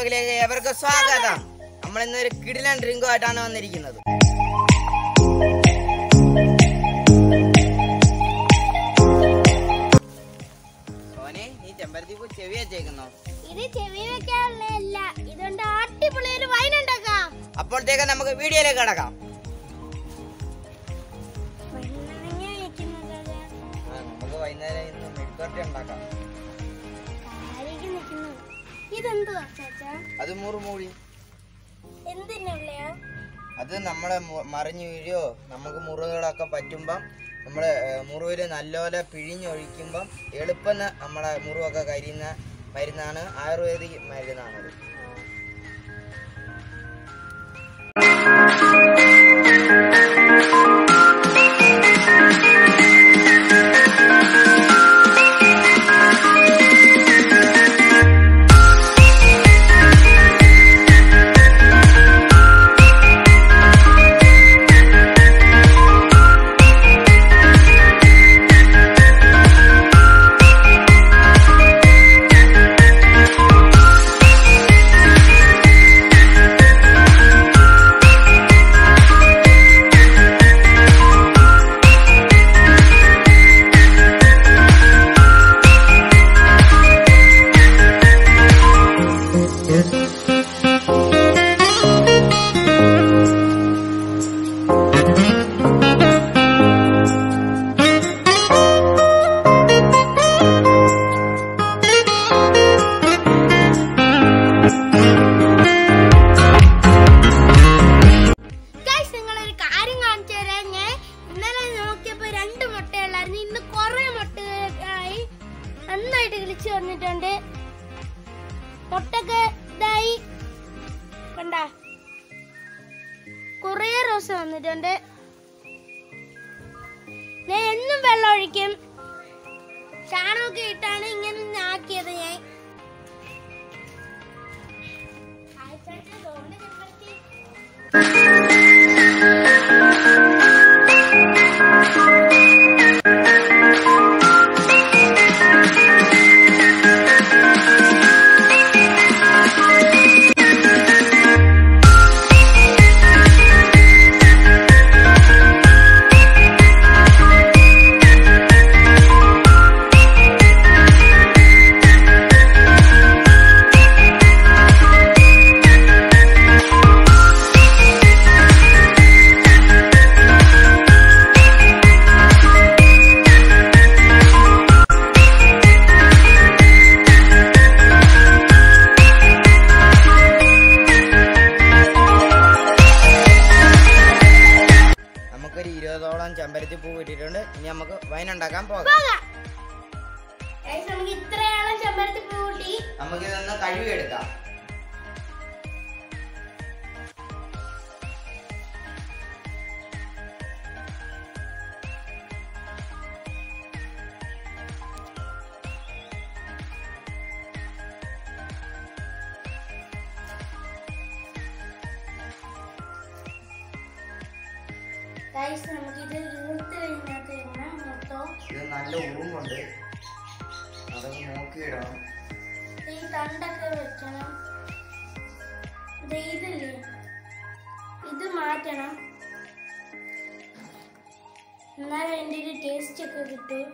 വ്ലോഗിലേക്ക് ഏവർക്കും സ്വാഗതം. നമ്മൾ ഇന്നൊരു കിടിലൻ ഡ്രിങ്കുമായിട്ടാണ് വന്നിരിക്കുന്നത്. സോനെ, നീ ചെമ്പരത്തി പൂ ചെവി വെച്ചേക്കുന്നോ? ഇത് ചെവി വെക്കാനുള്ളതല്ല, ഇതുകൊണ്ട് അടിപൊളി ഒരു വൈൻ ഉണ്ടാക്കാം. അപ്പോഴത്തേക്ക് നമുക്ക് വീഡിയോയിലേക്ക് കിടക്കാം. നമുക്ക് വൈകുന്നേരം ഇന്ന് മെഴുക്കുവരട്ടി ഉണ്ടാക്കാം. അത് മുറുമൂഴി. അത് നമ്മളെ മറിഞ്ഞു വീഴോ, നമുക്ക് മുറിവുകളൊക്കെ പറ്റുമ്പം നമ്മള് മുറിവില് നല്ലപോലെ പിഴിഞ്ഞൊഴിക്കുമ്പം എളുപ്പം നമ്മളെ മുറിവൊക്കെ കരിയുന്ന മരുന്നാണ്, ആയുർവേദിക് മരുന്നാണത്. നന്നായിട്ട് കിളിച്ചു വന്നിട്ടുണ്ട്. മുട്ടൊക്കെ ഇതായി കണ്ട, കുറേ റോസ് വന്നിട്ടുണ്ട്. ഞാൻ എന്നും വെള്ളം ഒഴിക്കും. ചാണകമൊക്കെ ഇട്ടാണ് ഇങ്ങനെ ആക്കിയത് ഞാൻ. നമുക്കൊരു 20ഓളം ചെമ്പരത്തി പൂ കിട്ടിയിട്ടുണ്ട്. ഇനി നമുക്ക് വൈൻ ഉണ്ടാക്കാൻ പോകാം. നമുക്കിതൊന്ന് കഴുകിയെടുക്കാം. ഇത് നല്ല ഉറുമ്പുണ്ട്, അതൊക്കെ നോക്കിയിടണം. ഈ തണ്ടൊക്കെ വെക്കണം. ഇതില്ലേ, ഇത് മാറ്റണം, എന്നാലും അതിൻ്റെ ഒരു ടേസ്റ്റ് ഒക്കെ കിട്ടും.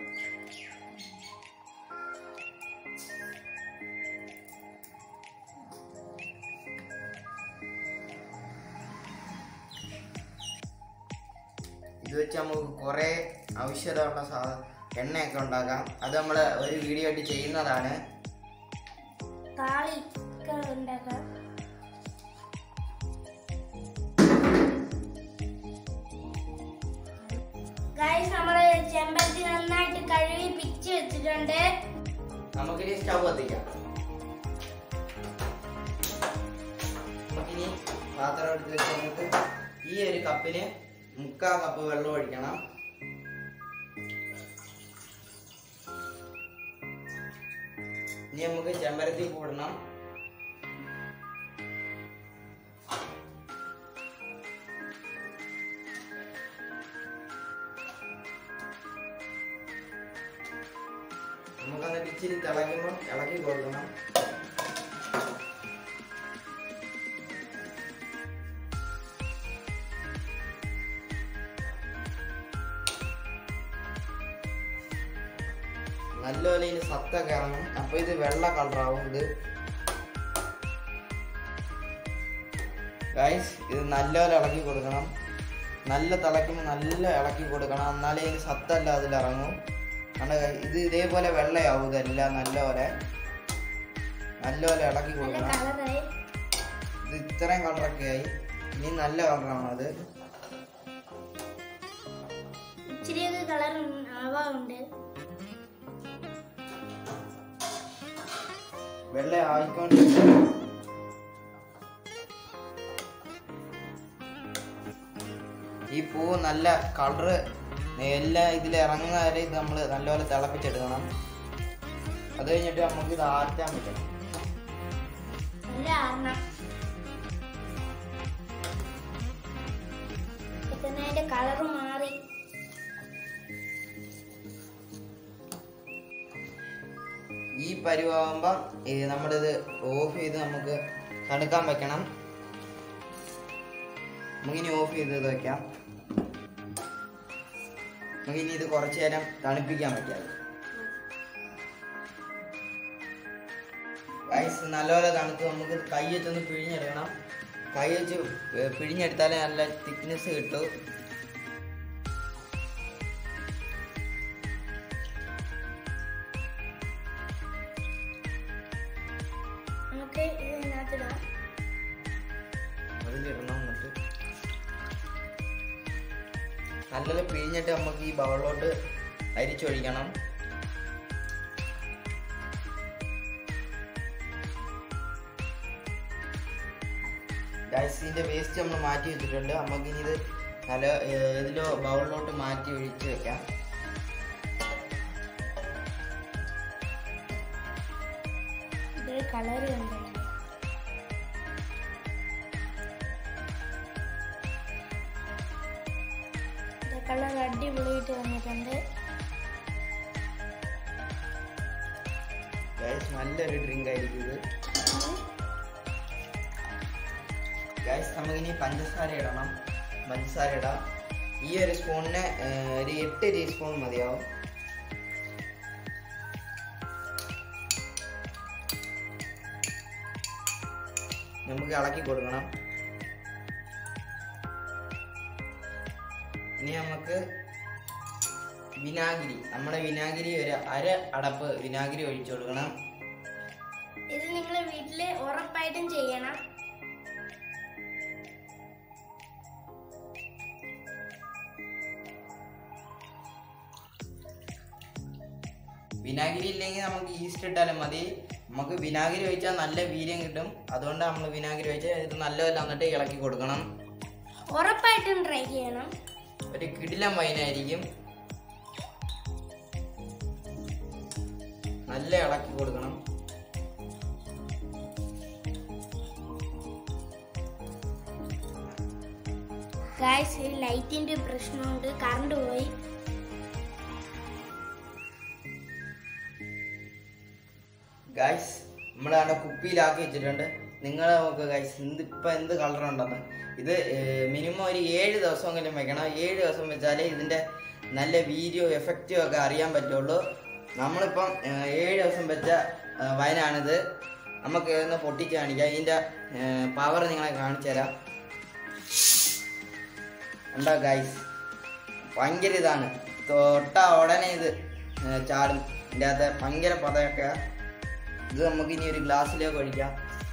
ഇത് വെച്ച് നമുക്ക് കുറേ ഔഷധമുള്ള എണ്ണയൊക്കെ ഉണ്ടാക്കാം. അത് നമ്മൾ ഒരു വീഡിയോ ആയിട്ട് ചെയ്യുന്നതാണ്. താളിയൊക്കെ ഉണ്ടാക്കാം. ഗൈസ്, നമ്മള് ചെമ്പരത്തി നന്നായിട്ട് കഴുകി പിച്ച് വെച്ചിട്ടുണ്ട്. നമുക്കിനി സ്റ്റൗ കത്തിക്കാം. നമുക്കിനി പാത്രം എടുത്ത് വെച്ചിട്ട് ഈ ഒരു കപ്പിന് 3/4 കപ്പ് വെള്ളം ഒഴിക്കണം. ഇനി നമുക്ക് ചെമ്പരത്തി കൂടണം. നമുക്കത് ഇച്ചിരി തിളയ്ക്കുമ്പോൾ ഇളക്കി കൊടുക്കണം. നല്ലപോലെ ഇതിന് സത്തൊക്കെ ഇറങ്ങും. അപ്പൊ ഇത് വെള്ള കളറാവും. ഇത് ഗൈസ് ഇത് നല്ലപോലെ ഇളക്കി കൊടുക്കണം. നല്ല തിളയ്ക്കുമ്പോൾ നല്ല ഇളക്കി കൊടുക്കണം, എന്നാലേ ഇതിന് സത്തല്ല അതിലിറങ്ങും. ഇത് ഇതേപോലെ വെള്ളയാവും. ഇതെല്ലാം നല്ലപോലെ ഇളക്കി കൊടുക്കണം. ഇത് ഇത്രയും കളറൊക്കെ ആയി. ഇനി നല്ല കളറാണ് അത്. ഇച്ചിരിയൊക്കെ കളർ ആവാറുണ്ട്. വെള്ള ആയിക്കൊണ്ട് ഈ പൂ നല്ല കളറ് എല്ലാം ഇതിൽ ഇറങ്ങുന്ന വരെ ഇത് നമ്മൾ നല്ലപോലെ തിളപ്പിച്ചെടുക്കണം. അത് കഴിഞ്ഞിട്ട് നമുക്ക് ഇത് ആറ്റാൻ പറ്റണം. കളറ് മാറി. ഈ പരുവാകുമ്പം നമ്മളിത് ഓഫ് ചെയ്ത് നമുക്ക് തണുക്കാൻ വെക്കണം. നമുക്കിനി ഓഫ് ചെയ്ത് വെക്കാം. നമുക്കിനി ഇത് കുറച്ചു നേരം തണുപ്പിക്കാൻ പറ്റാം. ഗൈസ് നല്ലപോലെ തണുത്ത് നമുക്ക് കൈ വെച്ചൊന്ന് പിഴിഞ്ഞെടുക്കണം. കൈ വെച്ച് പിഴിഞ്ഞെടുത്താലേ നല്ല തിക്നെസ് കിട്ടും. അതിലിടണം. എന്നിട്ട് നല്ലപോലെ പിഴിഞ്ഞിട്ട് നമുക്ക് ഈ ബൗളിലോട്ട് അരിച്ചൊഴിക്കണം. ഗൈസിന്റെ വേസ്റ്റ് നമ്മൾ മാറ്റി വെച്ചിട്ടുണ്ട്. നമുക്കിനി ഇത് നല്ല ഇതിലോ ബൗളിലോട്ട് മാറ്റി ഒഴിച്ച് വെക്കാം. കളർ കളർ അടിപൊളിയായിട്ട് വന്നിട്ടുണ്ട്. നല്ലൊരു ഡ്രിങ്ക് ആയിരിക്കും ഇത്. ഗൈസ് നമുക്കിനി പഞ്ചസാര ഇടണം. പഞ്ചസാര ഇടാം. ഈ ഒരു സ്പൂണിന് ഒരു 8 ടീസ്പൂൺ മതിയാവും. നമുക്ക് ഇളക്കി കൊടുക്കണം. ഇനി നമുക്ക് വിനാഗിരി, നമ്മുടെ വിനാഗിരി ഒരു അര അടപ്പ് വിനാഗിരി ഒഴിച്ചു കൊടുക്കണം. ഇത് നിങ്ങൾ വീട്ടില് ഉറപ്പായിട്ടും ചെയ്യണം. വിനാഗിരി ഇല്ലെങ്കിൽ നമുക്ക് ഈസ്റ്റ് ഇട്ടാലും മതി. നമുക്ക് വിനാഗിരി ഒഴിച്ചാൽ നല്ല വീര്യം കിട്ടും. അതുകൊണ്ട് നമ്മൾ വിനാഗിരി ഒഴിച്ചാൽ ഇത് നല്ലപോലെ വന്നിട്ട് ഇളക്കി കൊടുക്കണം. ഉറപ്പായിട്ടും ട്രൈ ചെയ്യണം. ഒരു കിടിലം വൈനായിരിക്കും. നല്ല ഇളക്കി കൊടുക്കണം. ഗൈസ് ലൈറ്റിന്റെ പ്രശ്നമുണ്ട്, കറണ്ട് പോയി. ഗൈസ് നമ്മളവിടെ കുപ്പിയിലാക്കി വെച്ചിട്ടുണ്ട്. നിങ്ങൾ നോക്കുക ഗൈസ് ഇപ്പം എന്ത് കളറുണ്ടെന്ന്. ഇത് മിനിമം ഒരു 7 ദിവസമെങ്കിലും വെക്കണം. 7 ദിവസം വെച്ചാലേ ഇതിൻ്റെ നല്ല വീഡിയോ എഫക്റ്റീവ് ഒക്കെ അറിയാൻ പറ്റുള്ളൂ. നമ്മളിപ്പം 7 ദിവസം വെച്ച വൈനാണിത്. നമുക്ക് ഒന്ന് പൊട്ടിച്ച് കാണിക്കാം. ഇതിൻ്റെ പവർ നിങ്ങളെ കാണിച്ചു തരാം. ഉണ്ടോ ഗൈസ്, ഭയങ്കര ഇതാണ്. തൊട്ട ഉടനെ ഇത് ചാടും. ഇതിൻ്റെ അകത്ത് ഭയങ്കര പതയൊക്കെ. ഇത് നമുക്ക് ഇനി ഒരു ഗ്ലാസ്സിലേക്ക് ഒഴിക്കാം.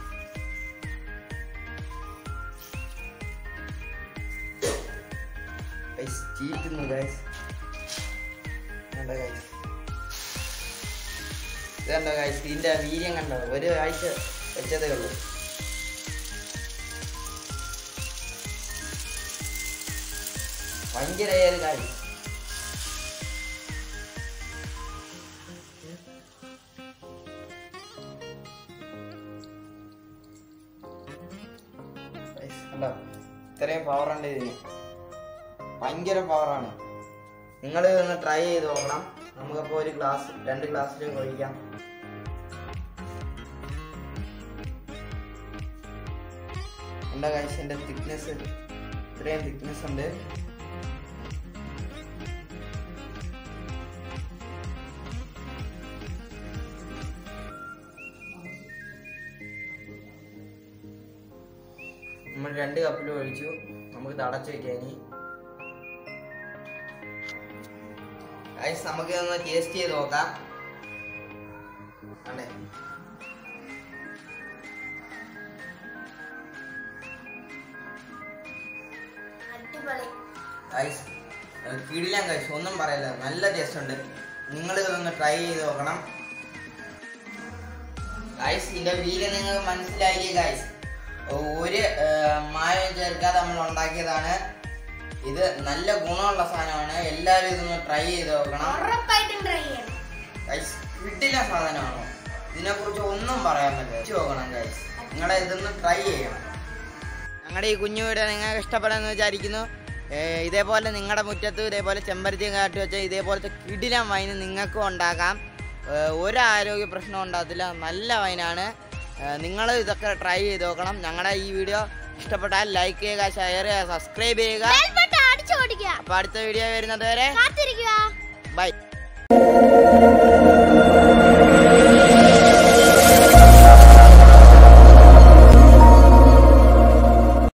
ചീറ്റുന്നു ഗൈസ്. കണ്ടോ ഗൈസ്, ഇത് കണ്ടോ ഗൈസ്, ഇതിന്റെ വീര്യം കണ്ടോ? ഒരു ആഴ്ച വെച്ചതേ ഉള്ളൂ. ഭയങ്കര കാര്യം. കണ്ടോ, ഇത്രയും പവറുണ്ട് ഇതിന്. ഭയങ്കര പവറാണ്. നിങ്ങൾ ഒന്ന് ട്രൈ ചെയ്ത് നോക്കണം. നമുക്കപ്പോൾ ഒരു ഗ്ലാസ് 2 ഗ്ലാസ്സിലേക്ക് ഒഴിക്കാം. എന്താ കഴിച്ച് എൻ്റെ തിക്നെസ്, ഇത്രയും തിക്നെസ് ഉണ്ട്. നമ്മൾ 2 കപ്പിൽ ഒഴിച്ചു. നമുക്ക് തടച്ചു വെക്കാം. ഇനി ഗൈസ് നമുക്ക് ഒന്ന് ടേസ്റ്റ് ചെയ്ത് നോക്കാം. അതെ ഗൈസ് കിടിലൻ ഗൈസ്, ഒന്നും പറയില്ല, നല്ല ടേസ്റ്റ് ഉണ്ട്. നിങ്ങൾ ഇതൊന്ന് ട്രൈ ചെയ്ത് നോക്കണം ഗൈസ്. ഇതിന്റെ വീല് നിങ്ങൾക്ക് മനസ്സിലായില്ലേ ഗൈസ്? ഒരു മായം ചേർക്കാതെ നമ്മൾ ഉണ്ടാക്കിയതാണ്. ഇത് നല്ല ഗുണമുള്ള സാധനമാണ്. എല്ലാവരും ഇതൊന്ന് ട്രൈ ചെയ്ത് നോക്കണം ഗൈസ്. കിടിലൻ സാധനമാണോ, ഇതിനെ കുറിച്ച് ഒന്നും പറയാൻ പറ്റില്ല. നോക്കണം ഗൈസ്, നിങ്ങളെ ഇതൊന്ന് ട്രൈ ചെയ്യണം. ഞങ്ങളുടെ ഈ കുഞ്ഞു വീഡിയോ നിങ്ങൾക്ക് ഇഷ്ടപ്പെടുമെന്ന് വിചാരിക്കുന്നു. ഇതേപോലെ നിങ്ങളുടെ മുറ്റത്ത് ഇതേപോലെ ചെമ്പരത്തി കാട്ടി വെച്ചാൽ ഇതേപോലത്തെ കിടിലൻ വൈൻ നിങ്ങൾക്കും ഉണ്ടാക്കാം. ഒരു ആരോഗ്യ പ്രശ്നം ഉണ്ടാകത്തില്ല, നല്ല വൈനാണ്. നിങ്ങൾ ഇതൊക്കെ ട്രൈ ചെയ്ത് നോക്കണം. ഞങ്ങളുടെ ഈ വീഡിയോ ഇഷ്ടപ്പെട്ടാൽ ലൈക്ക് ചെയ്യുക, ഷെയർ ചെയ്യുക, സബ്സ്ക്രൈബ് ചെയ്യുക. അപ്പോൾ അടുത്ത വീഡിയോ വരുന്നത് വരെ ബൈ.